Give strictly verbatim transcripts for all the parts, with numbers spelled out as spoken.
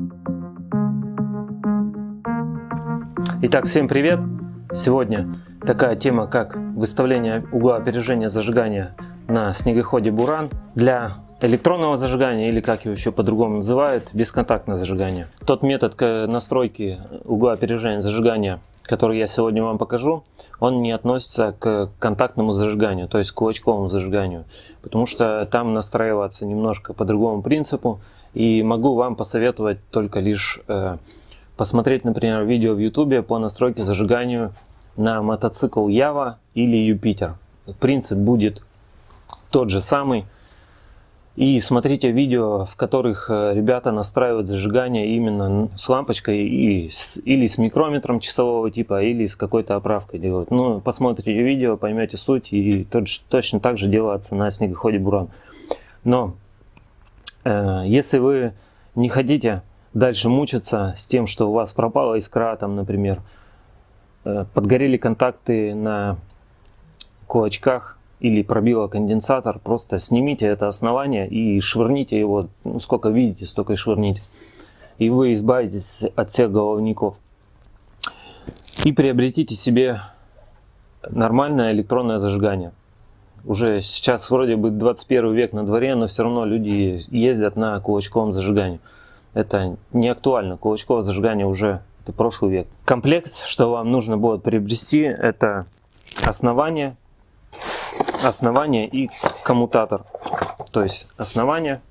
Итак, всем привет! Сегодня такая тема, как выставление угла опережения зажигания на снегоходе Буран для электронного зажигания, или как его еще по-другому называют, бесконтактное зажигание. Тот метод настройки угла опережения зажигания, который я сегодня вам покажу, он не относится к контактному зажиганию, то есть к кулачковому зажиганию, потому что там настраиваться немножко по другому принципу, и могу вам посоветовать только лишь э, посмотреть, например, видео в YouTube по настройке зажиганию на мотоцикл Ява или Юпитер. Принцип будет тот же самый. И смотрите видео, в которых ребята настраивают зажигание именно с лампочкой и с, или с микрометром часового типа, или с какой-то оправкой делают. Ну, посмотрите видео, поймете суть, и тот, точно так же делается на снегоходе Буран. Но э, если вы не хотите дальше мучиться с тем, что у вас пропала искра, там, например, подгорели контакты на кулачках или пробило конденсатор, просто снимите это основание и швырните его, ну, сколько видите, столько и швырните. И вы избавитесь от всех головников. И приобретите себе нормальное электронное зажигание. Уже сейчас вроде бы двадцать первый век на дворе, но все равно люди ездят на кулачковом зажигании. Это не актуально. Кулачковое зажигание уже это прошлый век. Комплект, что вам нужно будет приобрести, это основание, основание и коммутатор. То есть основание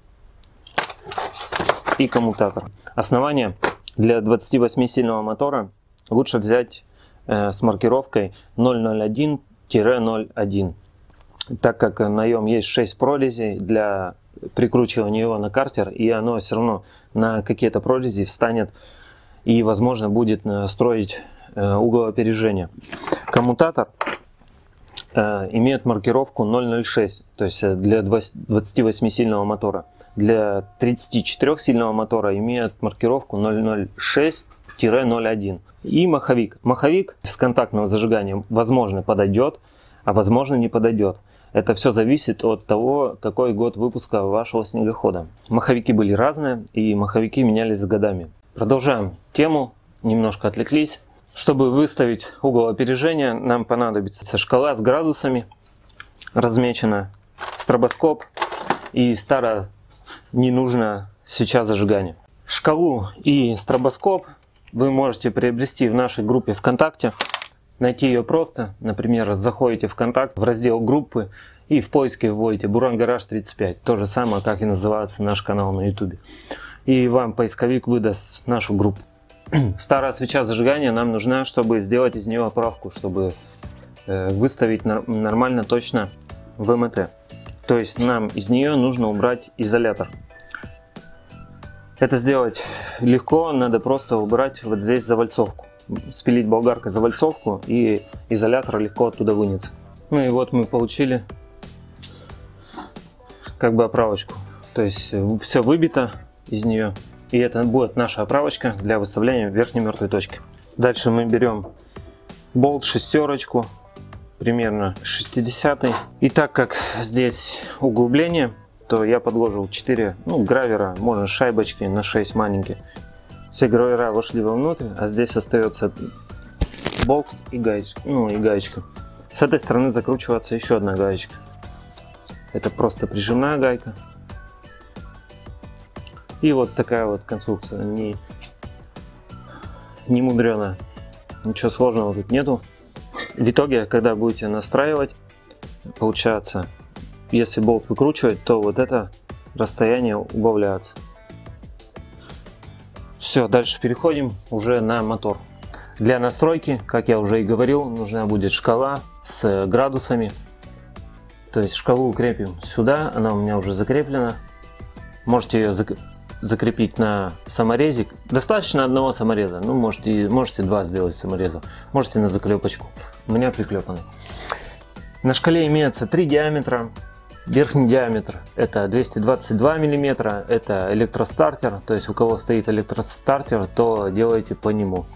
и коммутатор. Основание для двадцативосьмисильного мотора лучше взять э, с маркировкой ноль ноль один ноль один, так как на нем есть шесть прорезей для прикручивания его на картер, и оно все равно на какие-то прорези встанет и возможно будет строить угол опережения. Коммутатор э, имеет маркировку ноль ноль шесть, то есть для двадцативосьмисильного мотора. Для тридцатичетырёхсильного мотора имеет маркировку ноль ноль шесть ноль один. И маховик. Маховик с контактного зажигания возможно подойдет, а возможно не подойдет. Это все зависит от того, какой год выпуска вашего снегохода. Маховики были разные, и маховики менялись с годами. Продолжаем тему, немножко отвлеклись. Чтобы выставить угол опережения, нам понадобится шкала с градусами, размечена, стробоскоп и старое не нужно сейчас зажигание. Шкалу и стробоскоп вы можете приобрести в нашей группе ВКонтакте. Найти ее просто, например, заходите в ВКонтакт, в раздел группы и в поиске вводите Буран Гараж тридцать пять. То же самое, как и называется наш канал на YouTube. И вам поисковик выдаст нашу группу. Старая свеча зажигания нам нужна, чтобы сделать из нее оправку, чтобы э, выставить нар нормально, точно ВМТ. То есть нам из нее нужно убрать изолятор. Это сделать легко, надо просто убрать вот здесь завальцовку. Спилить болгаркой завальцовку, и изолятор легко оттуда вынется. Ну и вот мы получили как бы оправочку. То есть все выбито из нее. И это будет наша оправочка для выставления верхней мертвой точки. Дальше мы берем болт шестерочку, примерно шестидесятый. И так как здесь углубление, то я подложил четыре ну, гравера, можно шайбочки на шесть маленькие. Все гравера вошли вовнутрь, а здесь остается болт и гаечка. Ну и гаечка. С этой стороны закручивается еще одна гаечка. Это просто прижимная гайка. И вот такая вот конструкция. Не, не мудреная. Ничего сложного тут нету. В итоге, когда будете настраивать, получается, если болт выкручивать, то вот это расстояние убавляется. Все, дальше переходим уже на мотор. Для настройки, как я уже и говорил, нужна будет шкала с градусами. То есть шкалу крепим сюда, она у меня уже закреплена. Можете ее закрепить на саморезик. Достаточно одного самореза, ну можете, можете два сделать самореза. Можете на заклепочку, у меня приклепаны. На шкале имеется три диаметра. Верхний диаметр это двести двадцать два миллиметра, это электростартер, то есть у кого стоит электростартер, то делайте по нему.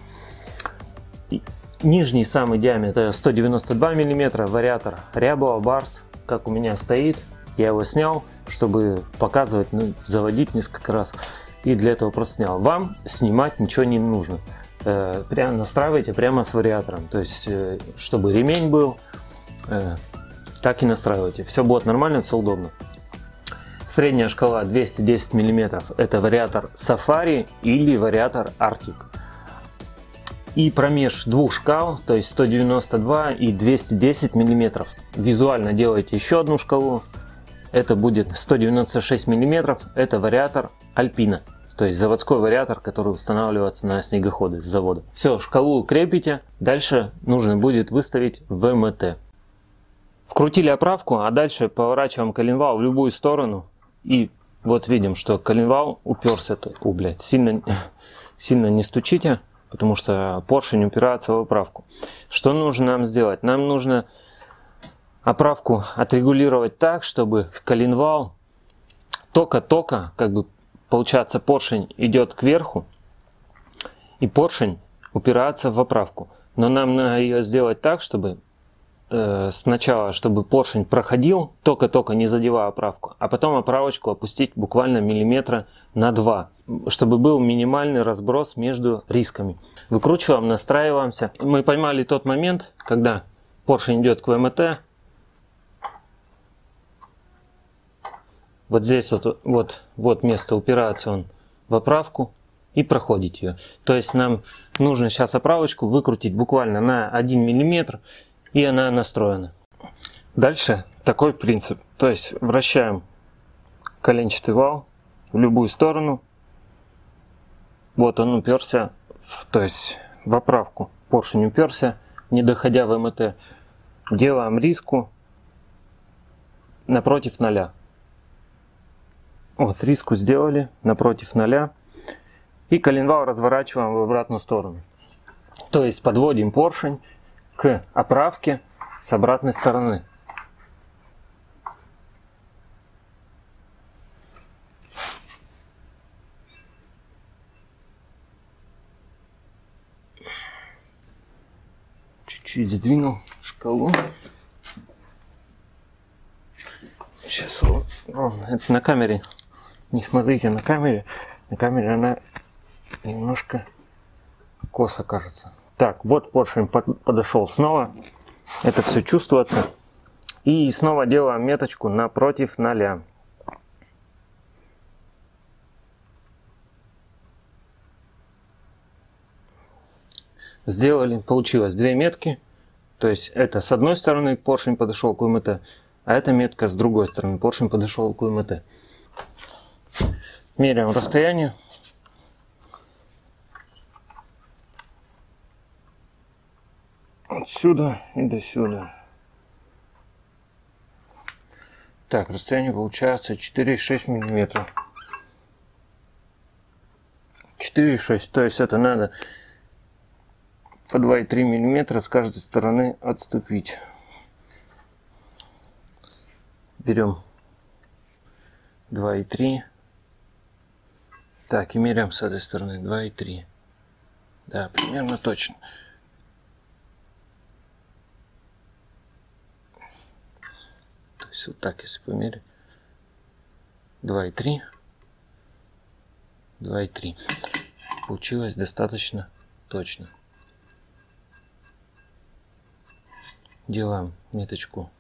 Нижний самый диаметр сто девяносто два миллиметра, вариатор Rябова Барс, как у меня стоит. Я его снял, чтобы показывать, ну, заводить несколько раз. И для этого просто снял. Вам снимать ничего не нужно. Прямо настраивайте прямо с вариатором. То есть, чтобы ремень был, так и настраивайте. Все будет нормально, все удобно. Средняя шкала двести десять миллиметров. Это вариатор Safari или вариатор Arctic. И промеж двух шкал, то есть сто девяносто два и двести десять миллиметров, визуально делаете еще одну шкалу. Это будет сто девяносто шесть миллиметров. Это вариатор Alpina. То есть заводской вариатор, который устанавливается на снегоходы с завода. Все, шкалу крепите. Дальше нужно будет выставить вэ эм тэ. Вкрутили оправку, а дальше поворачиваем коленвал в любую сторону. И вот видим, что коленвал уперся. О, блядь, сильно, сильно не стучите, потому что поршень упирается в оправку. Что нужно нам сделать? Нам нужно оправку отрегулировать так, чтобы коленвал тока-тока, как бы получается, поршень идет кверху, и поршень упирается в оправку. Но нам надо ее сделать так, чтобы э, сначала, чтобы поршень проходил, тока-тока не задевая оправку, а потом оправочку опустить буквально миллиметра на два, чтобы был минимальный разброс между рисками. Выкручиваем, настраиваемся. Мы поймали тот момент, когда поршень идет к вэ эм тэ. Вот здесь вот, вот, вот место, упирается он в оправку и проходит ее. То есть нам нужно сейчас оправочку выкрутить буквально на один миллиметр, и она настроена. Дальше такой принцип. То есть вращаем коленчатый вал в любую сторону. Вот он уперся, в, то есть в оправку. Поршень уперся, не доходя в вэ эм тэ. Делаем риску напротив ноля. Вот, риску сделали напротив ноля. И коленвал разворачиваем в обратную сторону. То есть подводим поршень к оправке с обратной стороны. Чуть-чуть сдвинул шкалу. Сейчас ровно. Это на камере. Не смотрите на камере. На камере она немножко косо кажется. Так, вот поршень подошел снова. Это все чувствуется. И снова делаем меточку напротив ноля. Сделали, получилось две метки. То есть это с одной стороны поршень подошел к вэ эм тэ, а эта метка с другой стороны поршень подошел к вэ эм тэ. Меряем расстояние. Отсюда и до сюда. Так, расстояние получается четыре и шесть миллиметров. четыре и шесть, то есть это надо по два и три миллиметра с каждой стороны отступить. Берем два и три. Так, и меряем с этой стороны два и три. Да, примерно точно. То есть вот так, если померить. два и три. два и три. Получилось достаточно точно. Делаем меточку.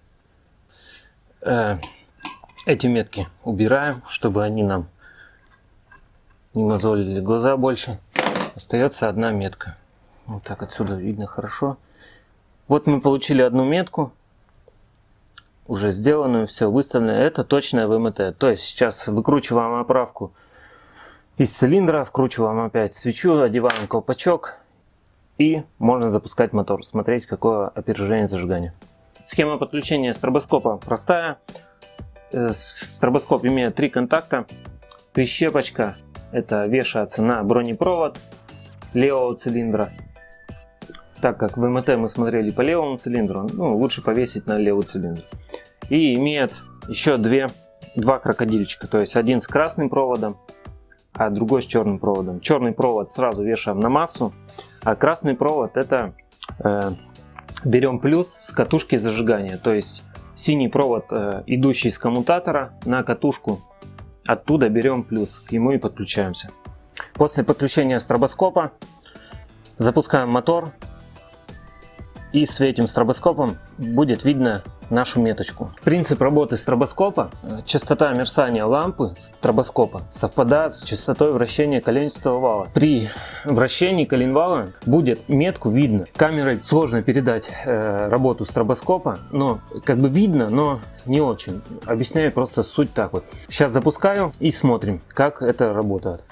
Э, эти метки убираем, чтобы они нам не мозолили глаза больше. Остается одна метка. Вот так отсюда видно хорошо. Вот мы получили одну метку. Уже сделанную, все выставлено. Это точная вэ эм тэ. То есть сейчас выкручиваем оправку из цилиндра, вкручиваем опять свечу, одеваем колпачок. И можно запускать мотор. Смотреть, какое опережение зажигания. Схема подключения стробоскопа простая. Стробоскоп имеет три контакта. Прищепочка. Это вешается на бронепровод левого цилиндра. Так как в вэ эм тэ мы смотрели по левому цилиндру, ну, лучше повесить на левый цилиндр. И имеет еще две, два крокодильчика. То есть один с красным проводом, а другой с черным проводом. Черный провод сразу вешаем на массу, а красный провод это э, берем плюс с катушки зажигания. То есть синий провод, э, идущий с коммутатора на катушку оттуда берем плюс, к нему и подключаемся. После подключения стробоскопа запускаем мотор, и светим стробоскопом, будет видно нашу меточку. Принцип работы стробоскопа: частота мерцания лампы стробоскопа совпадает с частотой вращения коленчатого вала. При вращении коленвала будет метку видно. Камерой сложно передать э, работу стробоскопа, но как бы видно, но не очень. Объясняю просто суть так вот. Сейчас запускаю и смотрим, как это работает.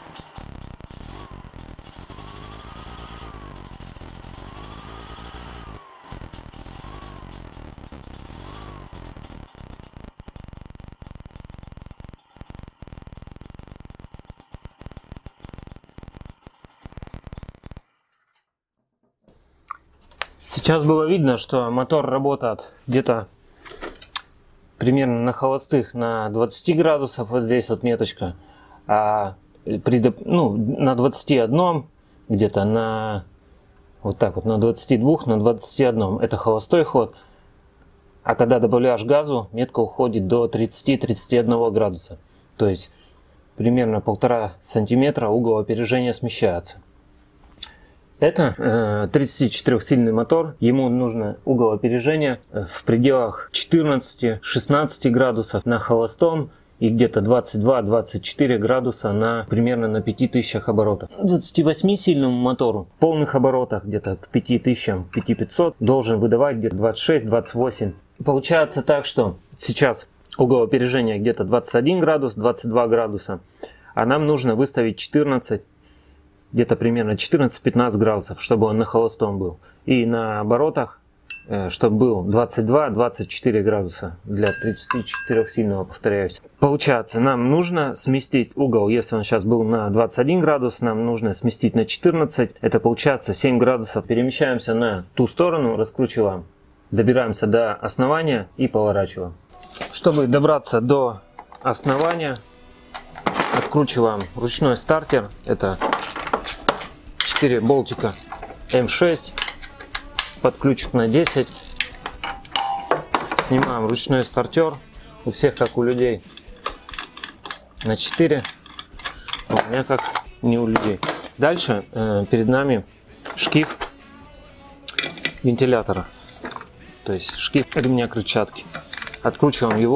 Сейчас было видно, что мотор работает где-то примерно на холостых на двадцати градусов, вот здесь вот меточка, а при, ну, на двадцати одном где-то на вот так вот на двадцати двух, на двадцати одном это холостой ход, а когда добавляешь газу, метка уходит до тридцати тридцати одного градуса, то есть примерно полтора сантиметра угол опережения смещается. Это э, тридцатичетырёхсильный мотор, ему нужно угол опережения в пределах четырнадцати-шестнадцати градусов на холостом и где-то двадцать два — двадцать четыре градуса на примерно на пяти тысячах оборотов. двадцативосьмисильному мотору в полных оборотах где-то к пяти тысячам, пяти тысячам пятисот должен выдавать где-то двадцать шесть — двадцать восемь. Получается так, что сейчас угол опережения где-то двадцать один градус, двадцать два градуса, а нам нужно выставить четырнадцать, где-то примерно четырнадцать-пятнадцать градусов, чтобы он на холостом был. И на оборотах, чтобы был двадцать два — двадцать четыре градуса для тридцатичетырёхсильного, повторяюсь. Получается, нам нужно сместить угол, если он сейчас был на двадцать один градус, нам нужно сместить на четырнадцать. Это получается семь градусов. Перемещаемся на ту сторону, раскручиваем, добираемся до основания и поворачиваем. Чтобы добраться до основания, откручиваем ручной стартер. Это четыре болтика эм шесть, под ключик на десять. Снимаем ручной стартер. У всех, как у людей, на четыре. У меня как не у людей. Дальше э, перед нами шкив вентилятора. То есть шкив ремня крыльчатки. Откручиваем его.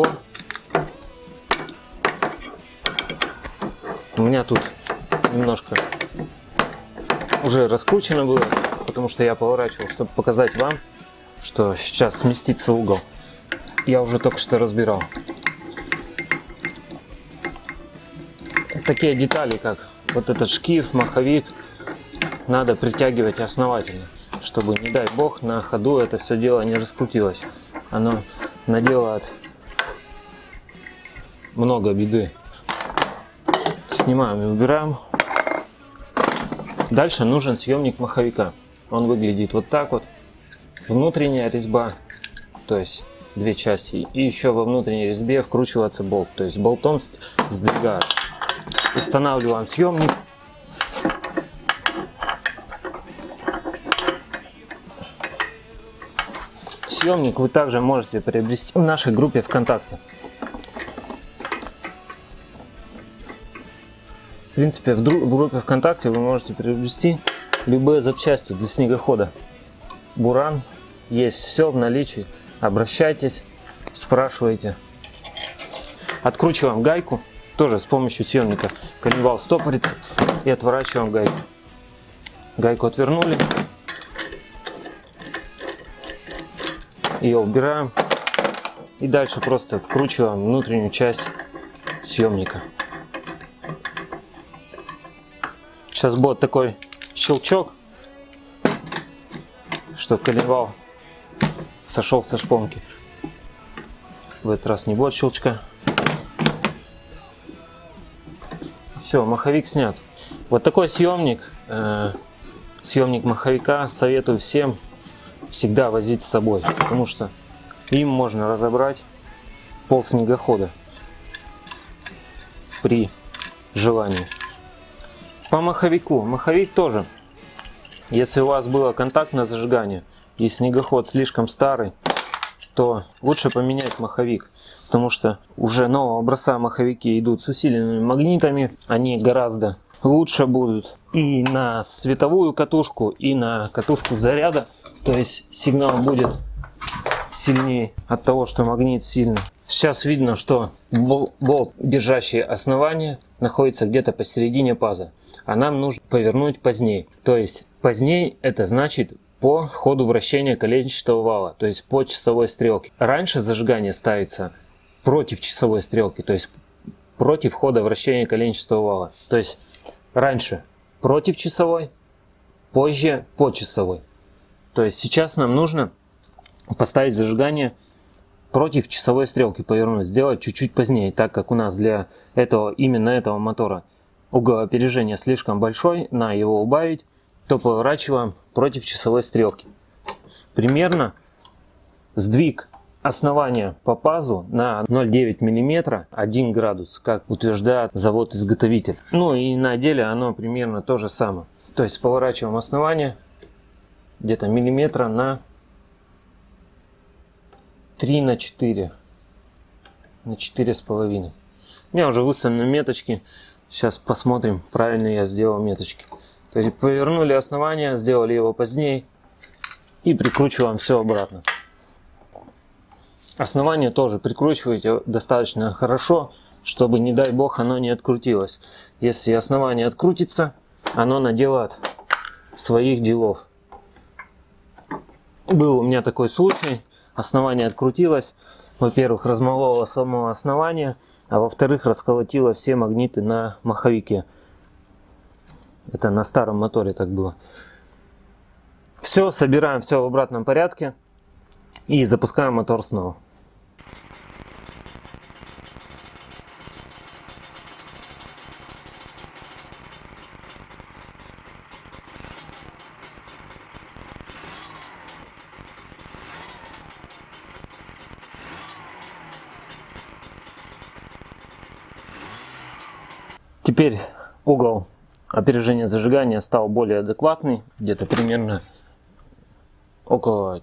У меня тут немножко уже раскручено было, потому что я поворачивал, чтобы показать вам, что сейчас сместится угол. Я уже только что разбирал. Такие детали, как вот этот шкив, маховик, надо притягивать основательно, чтобы, не дай бог, на ходу это все дело не раскрутилось. Оно наделает много беды. Снимаем и убираем. Дальше нужен съемник маховика. Он выглядит вот так вот. Внутренняя резьба, то есть две части. И еще во внутренней резьбе вкручивается болт. То есть болтом сдвигаю. Устанавливаем съемник. Съемник вы также можете приобрести в нашей группе ВКонтакте. В принципе, в, в группе ВКонтакте вы можете приобрести любые запчасти для снегохода. Буран, есть все в наличии. Обращайтесь, спрашивайте. Откручиваем гайку, тоже с помощью съемника. Коленвал стопорится и отворачиваем гайку. Гайку отвернули. Ее убираем. И дальше просто вкручиваем внутреннюю часть съемника. Сейчас будет такой щелчок, чтобы коленвал сошел со шпонки. В этот раз не будет щелчка. Все, маховик снят. Вот такой съемник, э, съемник маховика советую всем всегда возить с собой, потому что им можно разобрать пол снегохода при желании. По маховику. Маховик тоже. Если у вас было контактное зажигание и снегоход слишком старый, то лучше поменять маховик, потому что уже нового образца маховики идут с усиленными магнитами, они гораздо лучше будут и на световую катушку, и на катушку заряда, то есть сигнал будет сильнее от того, что магнит сильный. Сейчас видно, что болт, держащий основание, находится где-то посередине паза, а нам нужно повернуть позднее. То есть позднее это значит по ходу вращения коленчатого вала, то есть по часовой стрелке. Раньше зажигание ставится против часовой стрелки, то есть против хода вращения коленчатого вала. То есть раньше против часовой, позже по часовой. То есть сейчас нам нужно поставить зажигание против часовой стрелки, повернуть, сделать чуть-чуть позднее, так как у нас для этого, именно этого мотора угол опережения слишком большой, на его убавить, то поворачиваем против часовой стрелки. Примерно сдвиг основания по пазу на ноль целых девять десятых миллиметра, один градус, как утверждает завод-изготовитель. Ну и на деле оно примерно то же самое. То есть поворачиваем основание где-то миллиметра на три на четыре, на четыре с половиной. У меня уже выставлены меточки. Сейчас посмотрим, правильно я сделал меточки. То есть повернули основание, сделали его позднее и прикручиваем все обратно. Основание тоже прикручивайте достаточно хорошо, чтобы, не дай бог, оно не открутилось. Если основание открутится, оно наделает своих делов. Был у меня такой случай. Основание открутилось. Во-первых, размололо само основание, а во-вторых, расколотило все магниты на маховике. Это на старом моторе так было. Все, собираем все в обратном порядке и запускаем мотор снова. Теперь угол опережения зажигания стал более адекватный, где-то примерно около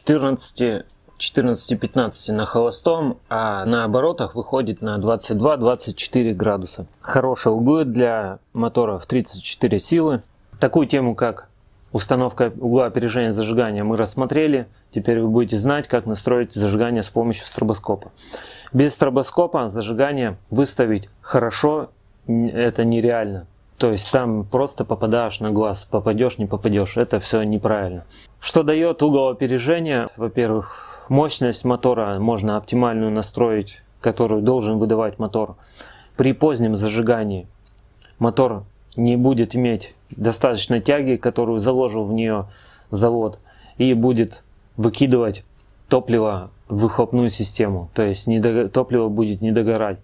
четырнадцати-пятнадцати на холостом, а на оборотах выходит на двадцать два — двадцать четыре градуса. Хорошие углы для моторов тридцать четыре силы. Такую тему, как установка угла опережения зажигания, мы рассмотрели. Теперь вы будете знать, как настроить зажигание с помощью стробоскопа. Без стробоскопа зажигание выставить хорошо это нереально. То есть там просто попадаешь на глаз, попадешь, не попадешь, это все неправильно. Что дает угол опережения? Во-первых, мощность мотора можно оптимальную настроить, которую должен выдавать мотор. При позднем зажигании мотор не будет иметь достаточной тяги, которую заложил в нее завод, и будет выкидывать топливо в выхлопную систему, то есть топливо будет не догорать.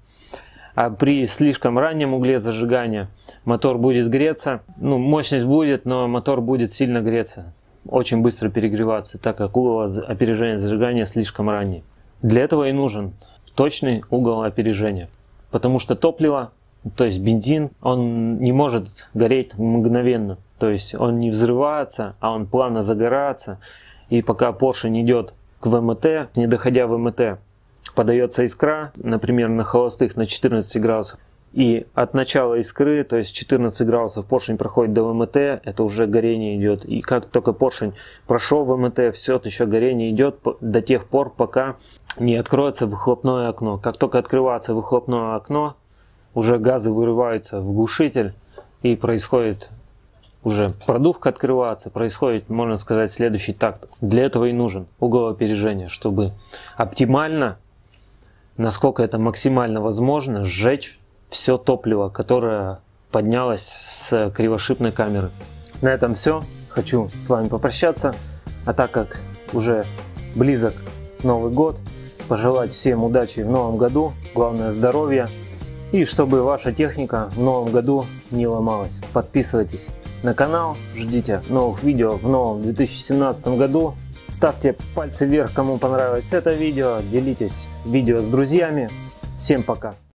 А при слишком раннем угле зажигания мотор будет греться, ну, мощность будет, но мотор будет сильно греться, очень быстро перегреваться, так как угол опережения зажигания слишком ранний. Для этого и нужен точный угол опережения, потому что топливо, то есть бензин, он не может гореть мгновенно, то есть он не взрывается, а он плавно загорается, и пока поршень идет к ВМТ, не доходя в ВМТ, подается искра, например, на холостых на четырнадцати градусов. И от начала искры, то есть четырнадцать градусов, поршень проходит до ВМТ, это уже горение идет. И как только поршень прошел ВМТ, все еще горение идет до тех пор, пока не откроется выхлопное окно. Как только открывается выхлопное окно, уже газы вырываются в глушитель и происходит уже продувка открывается, происходит, можно сказать, следующий такт. Для этого и нужен угол опережения, чтобы оптимально, насколько это максимально возможно, сжечь все топливо, которое поднялось с кривошипной камеры. На этом все. Хочу с вами попрощаться. А так как уже близок Новый год, пожелать всем удачи в новом году, главное здоровья, и чтобы ваша техника в новом году не ломалась. Подписывайтесь на канал, ждите новых видео в новом две тысячи семнадцатом году. Ставьте пальцы вверх, кому понравилось это видео, делитесь видео с друзьями. Всем пока!